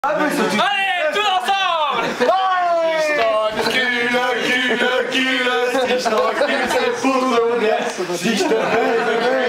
Allez, tous ensemble! Si je t'encule, c'est pour le bien. Si je te fais